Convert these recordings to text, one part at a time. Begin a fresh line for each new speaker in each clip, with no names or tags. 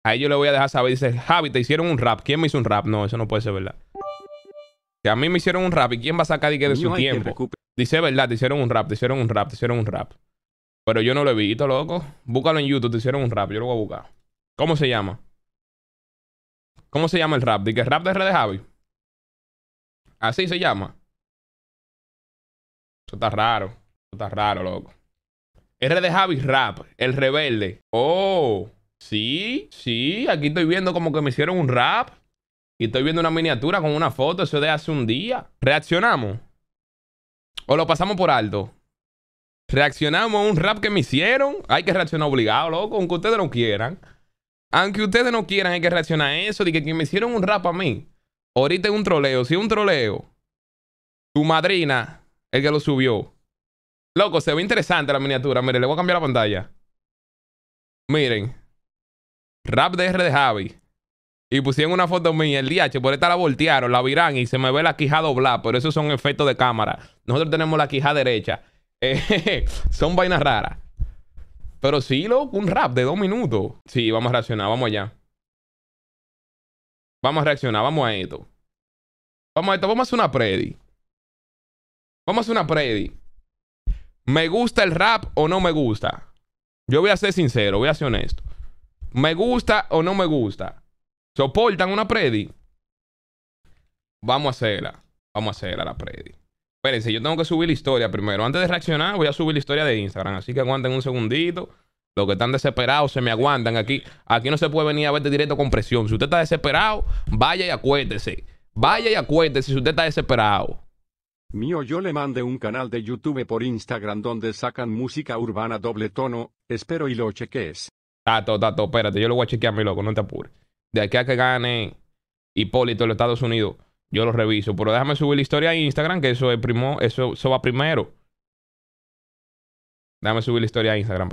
A ellos le voy a dejar saber. Dice, Javi, te hicieron un rap. ¿Quién me hizo un rap? No, eso no puede ser verdad. Que a mí me hicieron un rap. ¿Y quién va a sacar de su tiempo? Dice, verdad, te hicieron un rap, te hicieron un rap, te hicieron un rap. Pero yo no lo he visto, loco. Búscalo en YouTube, te hicieron un rap. Yo lo voy a buscar. ¿Cómo se llama? ¿Cómo se llama el rap? ¿Dice rap de RD Javi? Así se llama. Eso está raro. Eso está raro, loco. RD Javi rap. El rebelde. Oh. Sí, sí. Aquí estoy viendo como que me hicieron un rap. Y estoy viendo una miniatura con una foto. Eso de hace un día. ¿Reaccionamos? ¿O lo pasamos por alto? ¿Reaccionamos a un rap que me hicieron? Hay que reaccionar obligado, loco. Aunque ustedes no quieran. Aunque ustedes no quieran, hay que reaccionar a eso. De que me hicieron un rap a mí. Ahorita es un troleo. Si es un troleo, tu madrina, el que lo subió. Loco, se ve interesante la miniatura. Miren, le voy a cambiar la pantalla. Miren. Rap de RD Javi. Y pusieron una foto mía. El DH, por esta la voltearon, la viran y se me ve la quijada doblada. Pero esos son efectos de cámara. Nosotros tenemos la quijada derecha. Son vainas raras. Pero sí, loco, un rap de 2 minutos. Sí, vamos a reaccionar, vamos allá. Vamos a reaccionar, vamos a esto. Vamos a esto, vamos a hacer una predi. Vamos a hacer una predi. ¿Me gusta el rap o no me gusta? Yo voy a ser sincero, voy a ser honesto. ¿Me gusta o no me gusta? ¿Soportan una predi? Vamos a hacerla. Vamos a hacerla la predi. Espérense, yo tengo que subir la historia primero. Antes de reaccionar, voy a subir la historia de Instagram. Así que aguanten un segundito. Los que están desesperados se me aguantan. Aquí no se puede venir a verte directo con presión. Si usted está desesperado, vaya y acuérdese. Vaya y acuérdese si usted está desesperado.
Mío, yo le mandé un canal de YouTube por Instagram donde sacan música urbana doble tono. Espero y lo cheques.
Tato, espérate. Yo lo voy a chequear, mi loco. No te apures. De aquí a que gane Hipólito en los Estados Unidos, yo lo reviso. Pero déjame subir la historia a Instagram, que eso va primero. Déjame subir la historia a Instagram.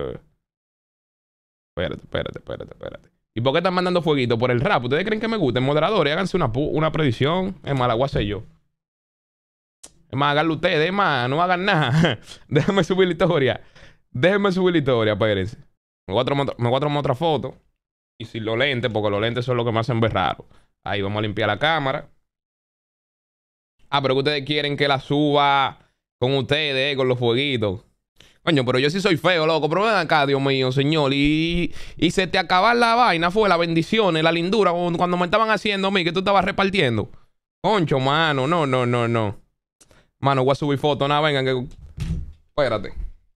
Espérate. ¿Y por qué están mandando fueguito? Por el rap. ¿Ustedes creen que me gusta? Moderadores, háganse una predicción. Es más, la voy a hacer yo. Es más, háganlo ustedes. Es más, no hagan nada. Déjame subir la historia. Déjenme subir la historia, espérense. Me voy a tomar otra foto. Y sin los lentes, porque los lentes son lo que me hacen ver raro. Ahí vamos a limpiar la cámara. Ah, pero que ustedes quieren que la suba con ustedes, con los fueguitos. Coño, pero yo sí soy feo, loco. Pero ven acá, Dios mío, señor. Y se te acaba la vaina, fue la bendición, la lindura, cuando me estaban haciendo a mí, que tú estabas repartiendo. Concho, mano, no. Mano, voy a subir fotos, nada, vengan que... Espérate.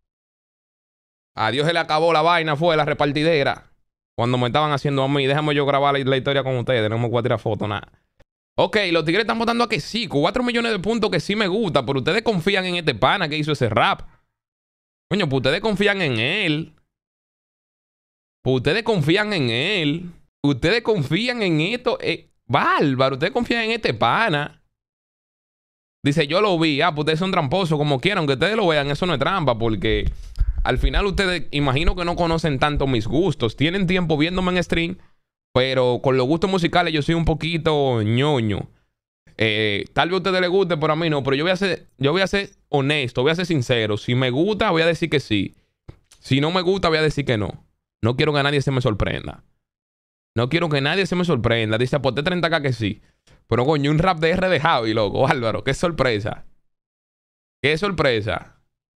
A Dios se le acabó la vaina, fue la repartidera. Cuando me estaban haciendo a mí. Déjame yo grabar la historia con ustedes. No me voy a tirar fotos, nada. Ok, los tigres están votando a que sí. 4 millones de puntos que sí me gusta. Pero ustedes confían en este pana que hizo ese rap. Coño, pues ustedes confían en él. Pues ustedes confían en él. Ustedes confían en esto. Bárbaro, ustedes confían en este pana. Dice, yo lo vi. Pues ustedes son tramposos como quieran. Aunque ustedes lo vean, eso no es trampa. Porque al final ustedes, imagino que no conocen tanto mis gustos. Tienen tiempo viéndome en stream. Pero con los gustos musicales yo soy un poquito ñoño. Tal vez a ustedes les guste, pero a mí no. Pero yo voy a ser honesto, voy a ser sincero. Si me gusta, voy a decir que sí. Si no me gusta, voy a decir que no. No quiero que nadie se me sorprenda. No quiero que nadie se me sorprenda. Dice, aposté 30K que sí. Pero coño, un rap de RD Javi, loco. Álvaro, qué sorpresa. Qué sorpresa.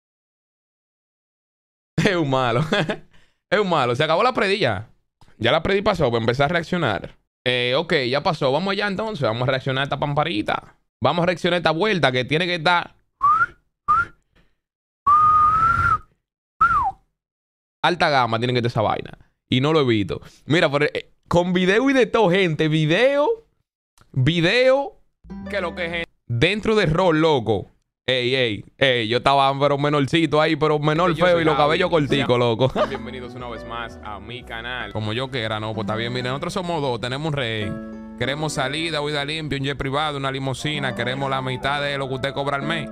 Es un malo. Es un malo. Se acabó la predilla. Ya la predí pasó, pues empecé a reaccionar. Ok, ya pasó. Vamos allá entonces. Vamos a reaccionar a esta pamparita. Vamos a reaccionar a esta vuelta que tiene que estar... Alta gama tiene que estar esa vaina. Y no lo he visto. Mira, con video y de todo, gente. Video. Que lo que es gente. Dentro de rol, loco. Ey, yo estaba pero menorcito ahí, pero menor feo y los cabellos corticos, loco. Bienvenidos una vez más a mi canal. Como yo quiera, no, pues está bien. Miren, nosotros somos dos, tenemos un rehén. Queremos salida, huida limpia, un jet privado, una limusina. Queremos la mitad de lo que usted cobra al mes.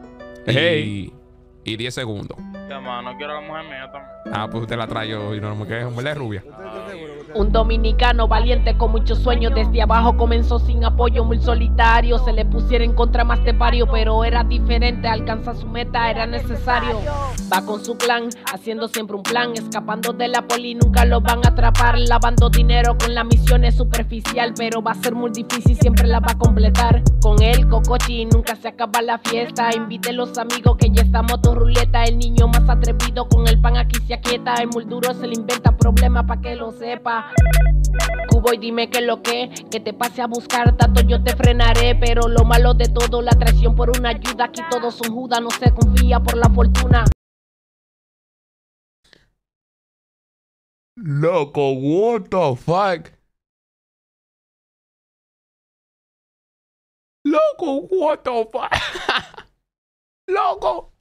Y 10 segundos.
Ya, mano, quiero a la mujer mía también.
Pues usted la trae yo y no me quejo, ¿verdad, rubia?
Un dominicano valiente con muchos sueños, desde abajo comenzó sin apoyo, muy solitario. Se le pusiera en contra más de varios, pero era diferente, alcanzar su meta era necesario. Va con su clan, haciendo siempre un plan, escapando de la poli, nunca lo van a atrapar. Lavando dinero con la misión es superficial, pero va a ser muy difícil, siempre la va a completar. Con el cocochi nunca se acaba la fiesta, invite a los amigos que ya está moto ruleta. El niño más atrevido con el pan aquí se aquieta, el muy duro se le inventa problema pa' que lo sepa. Cubo y dime que lo que te pase a buscar, tanto yo te frenaré. Pero lo malo de todo, la traición por una ayuda, aquí todos son Judas, no se confía por la fortuna.
Loco, what the fuck? Loco, what the fuck? Loco.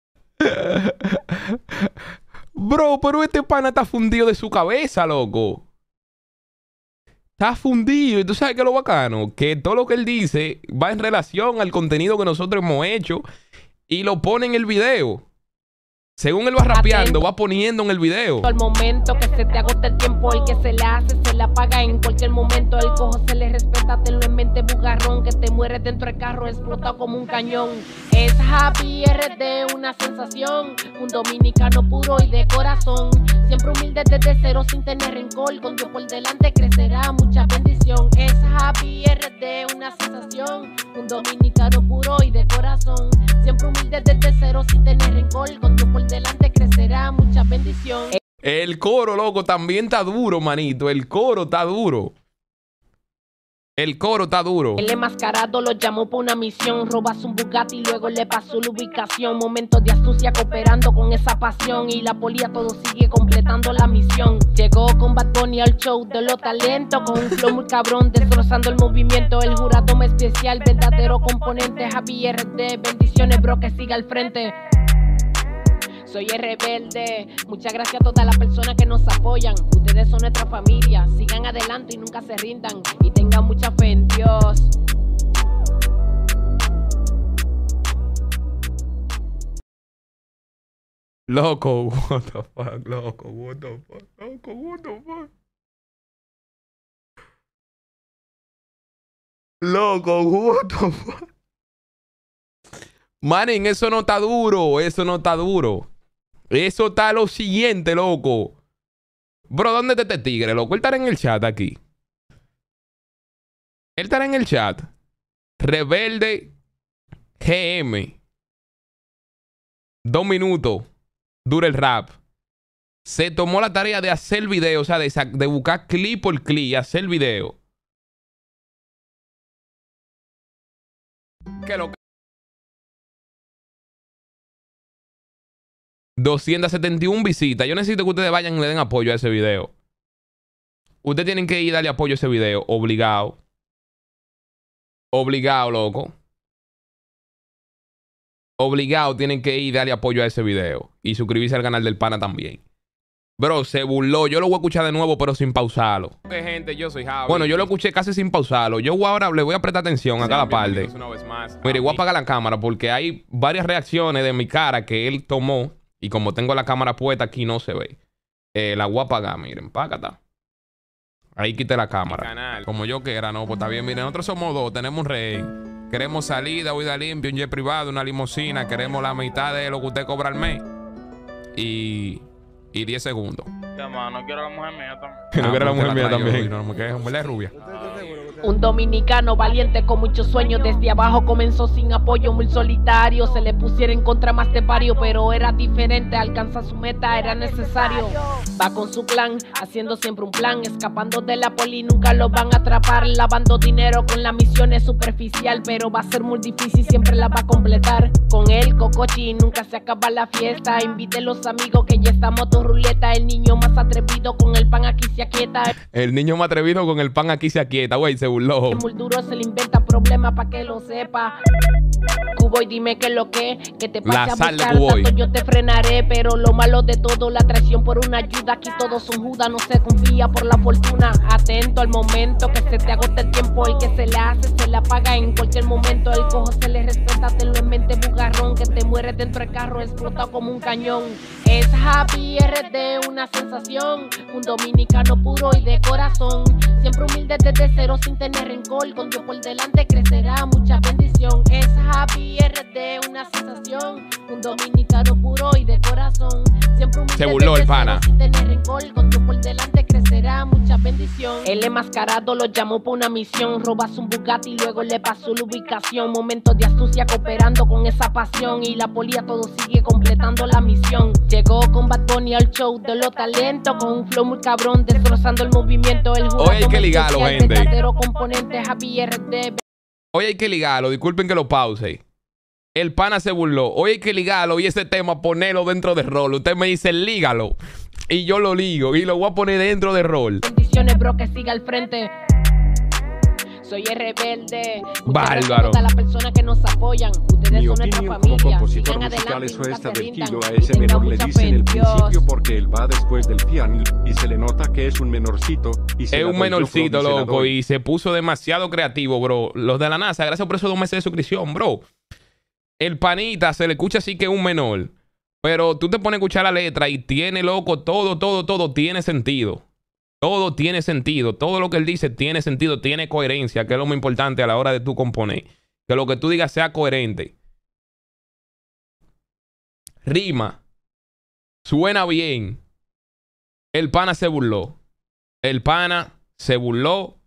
Bro, pero este pana está fundido de su cabeza, loco. Está fundido. ¿Y tú sabes qué es lo bacano? Que todo lo que él dice va en relación al contenido que nosotros hemos hecho y lo pone en el video. Según él va rapeando, va poniendo en el video.
Al momento que se te agota el tiempo, el que se la hace se la paga en cualquier momento. El cojo se le respeta, tenlo en mente, bugarrón, que te mueres dentro del carro, explota como un cañón. Es Happy RD, una sensación, un dominicano puro y de corazón. Siempre humilde desde cero sin tener rencor, con Dios por delante crecerá mucha bendición. Es Happy RD, una sensación, un dominicano puro y de corazón. Siempre humilde desde cero sin tener rencor, con Dios por delante crecerá mucha bendición.
El coro, loco, también está duro, manito. El coro está duro. El coro está duro.
El enmascarado lo llamó por una misión, robas un Bugatti y luego le pasó la ubicación. Momentos de astucia cooperando con esa pasión, y la polía todo sigue completando la misión. Llegó con Bad Bunny al show de los talentos, con un flow muy cabrón, destrozando el movimiento. El jurado más especial, verdadero componente. Happy RD, bendiciones bro, que siga al frente. Soy el rebelde, muchas gracias a todas las personas que nos apoyan. Ustedes son nuestra familia, sigan adelante y nunca se rindan. Y tengan mucha fe en Dios.
Loco, what the fuck, loco, what the fuck, loco, what the fuck. Loco, what the fuck. Manín, eso no está duro, eso no está duro. Eso está lo siguiente, loco. Bro, ¿dónde está este tigre, loco? Él estará en el chat aquí. Él estará en el chat. Rebelde GM. 2 minutos. Dura el rap. Se tomó la tarea de hacer video, o sea, de buscar clip por clip y hacer video. ¿Qué lo que? 271 visitas. Yo necesito que ustedes vayan y le den apoyo a ese video. Ustedes tienen que ir a darle apoyo a ese video. Obligado. Obligado, loco. Obligado tienen que ir y darle apoyo a ese video. Y suscribirse al canal del pana también. Bro, se burló. Yo lo voy a escuchar de nuevo, pero sin pausarlo. Gente, yo soy Javi. Bueno, yo lo escuché casi sin pausarlo. Yo ahora le voy a prestar atención a cada parte. Mire, voy a apagar la cámara porque hay varias reacciones de mi cara que él tomó. Y como tengo la cámara puesta aquí no se ve. La voy a apagar, miren. Págata. Ahí quité la cámara. Como yo quiera, no, pues está bien. Miren, nosotros somos dos. Tenemos un rey. Queremos salida, huida limpia, un jet privado, una limusina. Queremos la mitad de lo que usted cobra al mes. Y 10 segundos.
No quiero la mujer mía también.
No quiero la mujer mía también. No, me quedé mujer rubia.
Un dominicano valiente con muchos sueños, desde abajo comenzó sin apoyo, muy solitario. Se le pusiera en contra más de varios, pero era diferente, alcanzar su meta era necesario. Va con su clan, haciendo siempre un plan, escapando de la poli, nunca lo van a atrapar. Lavando dinero con la misión es superficial, pero va a ser muy difícil, siempre la va a completar. Con el cocochi nunca se acaba la fiesta, invite a los amigos que ya está moto ruleta. El niño más atrevido con el pan aquí se aquieta.
El niño más atrevido con el pan aquí se aquieta, güey. se burló.
Es muy duro, se le inventa problemas para que lo sepa. Cuboy, dime qué es lo que te pasa a
sal de
buscar
Cuboy.
tanto, yo te frenaré, pero lo malo de todo, la traición por una ayuda, aquí todos son judas, no se confía por la fortuna, atento al momento que se te agota el tiempo, el que se le hace, se le apaga en cualquier momento, el cojo se le respeta, tenlo en mente, bugarrón, que te mueres dentro del carro, explotado como un cañón. Es Happy RD, una sensación, un dominicano puro y de corazón, siempre humilde desde cero sin tener rencor, con Dios por delante crecerá mucha bendición. Es Happy RD, una sensación, un dominicano puro y de corazón, siempre humilde
Se burló
desde
el pana.
cero sin tener rencor, con Dios por delante crecerá mucha bendición. El enmascarado lo llamó por una misión, robas un Bugatti y luego le pasó la ubicación, momentos de astucia cooperando con esa pasión, y la polía todo sigue completando la misión. Llegó con Bad Bunny al show de los talentos, con un flow muy cabrón, destrozando el movimiento. El jurado
Hoy hay que ligarlo,
especial,
gente.
verdadero componente Happy RD.
Hoy hay que ligarlo, disculpen que lo pause. El pana se burló. Hoy hay que ligarlo y ese tema ponerlo dentro de rol. Usted me dice lígalo y yo lo ligo y lo voy a poner dentro de rol.
Bendiciones, bro, que siga al frente. Soy el rebelde.
Bárbaro.
A las personas que nos apoyan. Ustedes
Mi
son nuestra
opinión como
familia.
compositor
Sigan
musical
adelante,
eso
nunca
esta
se
del
rindan,
kilo a
y
ese
tengan
menor le
mucha
dice
fe
en el
en Dios.
principio porque él va después del piano y se le nota que es un menorcito. Y se
Es
la
un
doy yo,
menorcito,
Frodo, y se la
loco,
doy.
y se puso demasiado creativo, bro. Los de la NASA, gracias por esos 2 meses de suscripción, bro. El panita se le escucha así que es un menor. Pero tú te pones a escuchar la letra y tiene, loco, todo tiene sentido. Todo tiene sentido. Todo lo que él dice tiene sentido, tiene coherencia, que es lo más importante a la hora de tú componer. Que lo que tú digas sea coherente. Rima. Suena bien. El pana se burló. El pana se burló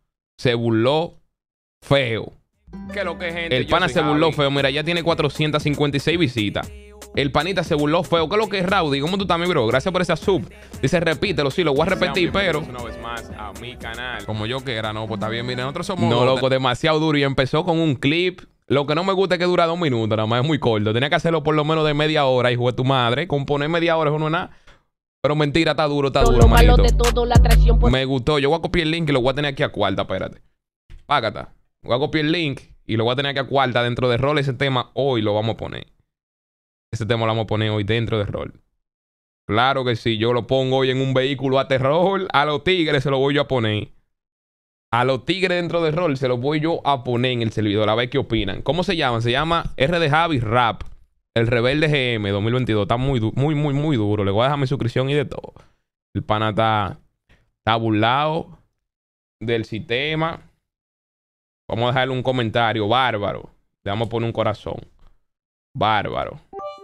feo. ¿Qué es lo que, gente? El pana se burló feo. Mira, ya tiene 456 visitas. El panita se burló feo. ¿Qué es lo que es, Rowdy? ¿Cómo tú también, bro? Gracias por esa sub. Dice, repítelo. Sí, lo voy a repetir, pero una vez más a mi canal. Como yo quiera, no, pues está bien. Miren, nosotros somos... No, loco, demasiado duro. Y empezó con un clip. Lo que no me gusta es que dura 2 minutos. Nada más es muy corto. Tenía que hacerlo por lo menos de media hora, hijo de tu madre. Componer media hora eso no es nada. Pero mentira, está duro,
Lo malo
manito.
de todo, la traición por
Me gustó. Yo voy a copiar el link y lo voy a tener aquí a cuarta. Espérate. Págata. Voy a copiar el link y lo voy a tener aquí a cuarta dentro de rol. Ese tema hoy lo vamos a poner. Ese tema lo vamos a poner hoy dentro de rol. Claro que sí. Yo lo pongo hoy en un vehículo a terror. A los tigres se lo voy yo a poner. A los tigres dentro de rol se los voy yo a poner en el servidor. A ver qué opinan. ¿Cómo se llama? Se llama RD Javi Rap. El Rebelde GM 2022. Está muy duro. Le voy a dejar mi suscripción y de todo. El pana está burlado del sistema. Vamos a dejarle un comentario. Bárbaro. Le vamos a poner un corazón. Bárbaro.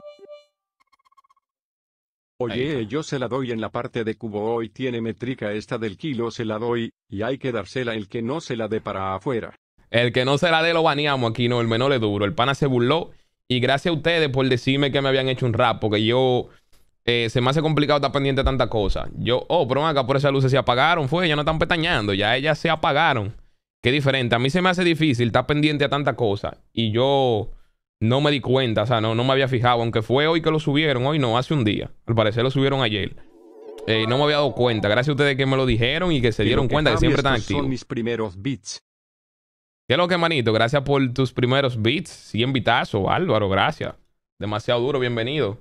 Oye, yo se la doy en la parte de cubo hoy tiene métrica esta del kilo se la doy, y hay que dársela el que no se la dé para afuera.
El que no se la dé lo baneamos aquí, no. El menor es duro. El pana se burló. Y gracias a ustedes por decirme que me habían hecho un rap. Porque yo... se me hace complicado estar pendiente de tantas cosas. Pero acá por esas luces se apagaron. Ya no están pestañeando. Ya ellas se apagaron. Qué diferente. A mí se me hace difícil estar pendiente a tantas cosas. Y yo... no me di cuenta, o sea, no me había fijado. Aunque fue hoy que lo subieron, hoy no, hace un día. Al parecer lo subieron ayer. No me había dado cuenta. Gracias a ustedes que me lo dijeron y que se dieron cuenta que siempre están activos.
Son mis primeros beats.
¿Qué es lo que, manito? Gracias por tus primeros beats. 100 bitazos, Álvaro, gracias. Demasiado duro, bienvenido.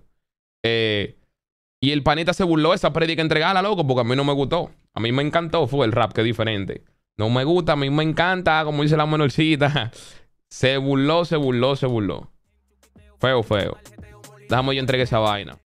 Y el panita se burló esa prédica entregada, loco, porque a mí no me gustó. A mí me encantó, fue el rap, que es diferente. No me gusta, a mí me encanta, como dice la menorcita. Se burló. Feo. Déjame yo entregue esa vaina.